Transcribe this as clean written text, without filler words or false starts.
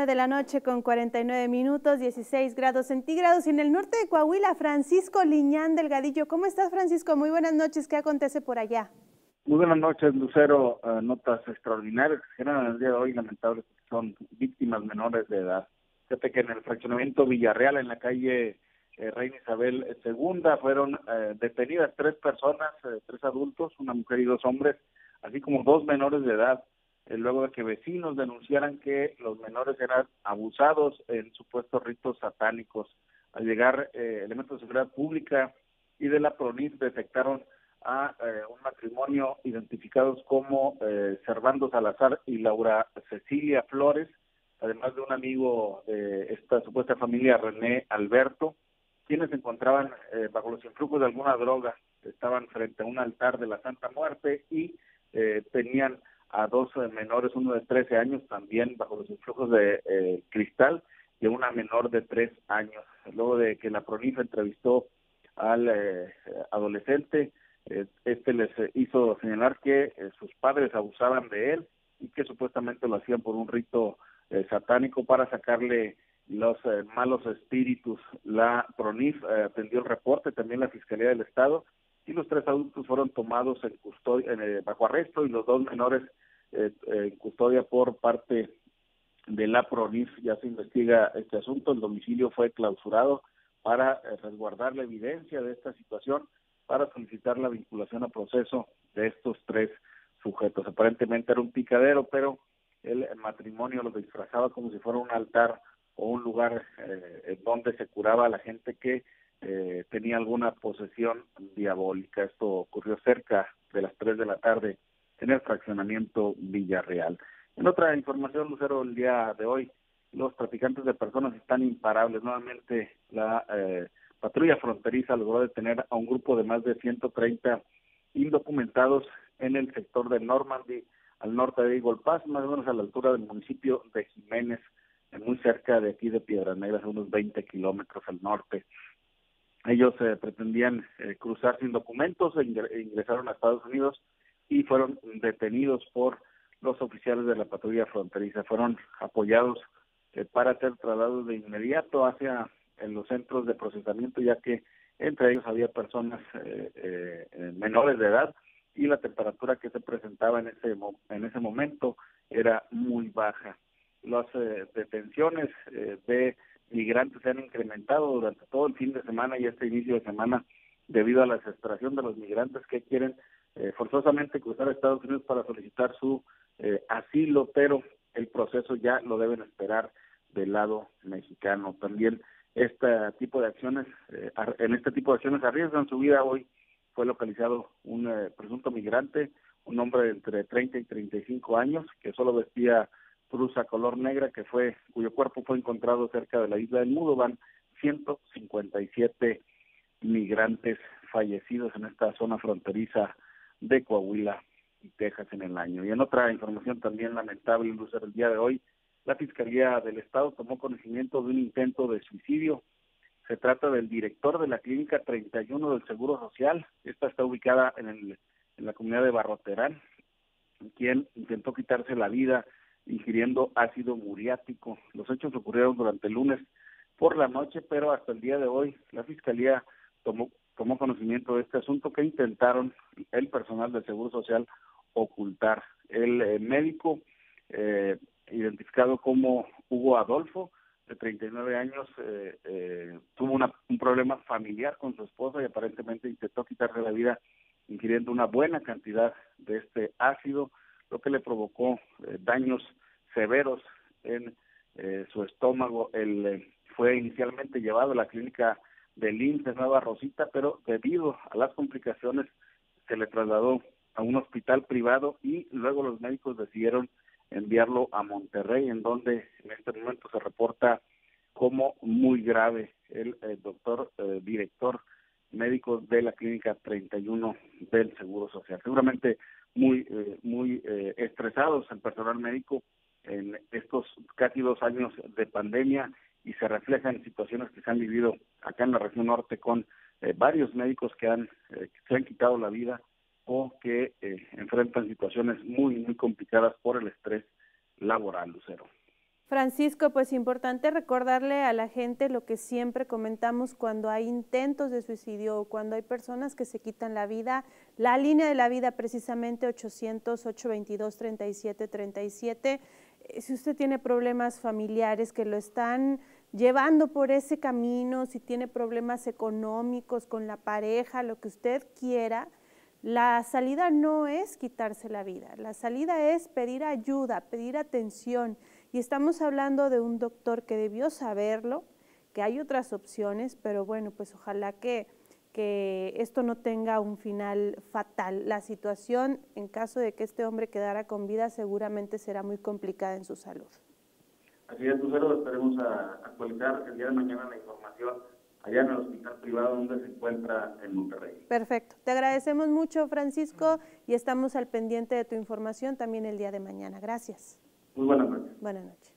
9 de la noche con 49 minutos, 16 grados centígrados. Y en el norte de Coahuila, Francisco Liñán Delgadillo. ¿Cómo estás, Francisco? Muy buenas noches. ¿Qué acontece por allá? Muy buenas noches, Lucero. Notas extraordinarias que se generan el día de hoy, lamentables, porque son víctimas menores de edad. Fíjate que en el fraccionamiento Villarreal, en la calle Reina Isabel II, fueron detenidas 3 personas, 3 adultos, una mujer y 2 hombres, así como 2 menores de edad, luego de que vecinos denunciaran que los menores eran abusados en supuestos ritos satánicos. Al llegar elementos de seguridad pública y de la PRONIF detectaron a un matrimonio identificados como Servando Salazar y Laura Cecilia Flores, además de un amigo de esta supuesta familia, René Alberto, quienes se encontraban bajo los influjos de alguna droga. Estaban frente a un altar de la Santa Muerte y tenían a 2 menores, uno de 13 años, también bajo los influjos de cristal, y una menor de 3 años. Luego de que la PRONIF entrevistó al adolescente, este les hizo señalar que sus padres abusaban de él y que supuestamente lo hacían por un rito satánico para sacarle los malos espíritus. La PRONIF atendió el reporte, también la Fiscalía del Estado, y los 3 adultos fueron tomados en custodia, bajo arresto, y los 2 menores en custodia por parte de la PRONIF. Ya se investiga este asunto. El domicilio fue clausurado para resguardar la evidencia de esta situación, para solicitar la vinculación a proceso de estos 3 sujetos. Aparentemente era un picadero, pero el matrimonio lo disfrazaba como si fuera un altar o un lugar donde se curaba a la gente que tenía alguna posesión diabólica. Esto ocurrió cerca de las 3 de la tarde en el fraccionamiento Villarreal. En otra información, Lucero, el día de hoy, los traficantes de personas están imparables. Nuevamente la patrulla fronteriza logró detener a un grupo de más de 130 indocumentados en el sector de Normandy, al norte de Eagle Pass, más o menos a la altura del municipio de Jiménez, muy cerca de aquí de Piedras Negras, a unos 20 kilómetros al norte. Ellos pretendían cruzar sin documentos, ingresaron a Estados Unidos y fueron detenidos por los oficiales de la patrulla fronteriza. Fueron apoyados para ser trasladados de inmediato hacia los centros de procesamiento, ya que entre ellos había personas menores de edad y la temperatura que se presentaba en ese momento era muy baja. Las detenciones de migrantes se han incrementado durante todo el fin de semana y este inicio de semana, debido a la desesperación de los migrantes que quieren forzosamente cruzar a Estados Unidos para solicitar su asilo, pero el proceso ya lo deben esperar del lado mexicano. También en este tipo de acciones arriesgan su vida. Hoy fue localizado un presunto migrante, un hombre de entre 30 y 35 años, que solo vestía blusa color negra, cuyo cuerpo fue encontrado cerca de la isla del Mudo. Van 157 migrantes fallecidos en esta zona fronteriza de Coahuila y Texas en el año. Y en otra información también lamentable, Lucero, el día de hoy, la Fiscalía del Estado tomó conocimiento de un intento de suicidio. Se trata del director de la Clínica 31 del Seguro Social. Esta está ubicada en la comunidad de Barroterán, quien intentó quitarse la vida ingiriendo ácido muriático. Los hechos ocurrieron durante el lunes por la noche, pero hasta el día de hoy la Fiscalía tomó conocimiento de este asunto que intentaron el personal del Seguro Social ocultar. El médico, identificado como Hugo Adolfo, de 39 años, tuvo un problema familiar con su esposa y aparentemente intentó quitarse la vida ingiriendo una buena cantidad de este ácido, lo que le provocó daños severos en su estómago. Él fue inicialmente llevado a la clínica del IMSS de Nueva Rosita, pero debido a las complicaciones se le trasladó a un hospital privado y luego los médicos decidieron enviarlo a Monterrey, en donde en este momento se reporta como muy grave. El doctor director médico de la Clínica 31 del Seguro Social. Seguramente muy estresados el personal médico en estos casi 2 años de pandemia, y se refleja en situaciones que se han vivido acá en la región norte con varios médicos que se han quitado la vida o que enfrentan situaciones muy complicadas por el estrés laboral, Lucero. Francisco, pues importante recordarle a la gente lo que siempre comentamos cuando hay intentos de suicidio o cuando hay personas que se quitan la vida. La línea de la vida precisamente 800-822-3737. Si usted tiene problemas familiares que lo están llevando por ese camino, si tiene problemas económicos con la pareja, lo que usted quiera, la salida no es quitarse la vida, la salida es pedir ayuda, pedir atención. Y estamos hablando de un doctor que debió saberlo, que hay otras opciones, pero bueno, pues ojalá que esto no tenga un final fatal. La situación, en caso de que este hombre quedara con vida, seguramente será muy complicada en su salud. Así es, Lucero, esperemos actualizar el día de mañana la información allá en el hospital privado donde se encuentra en Monterrey. Perfecto. Te agradecemos mucho, Francisco, y estamos al pendiente de tu información también el día de mañana. Gracias. Muy buenas noches. Buenas noches.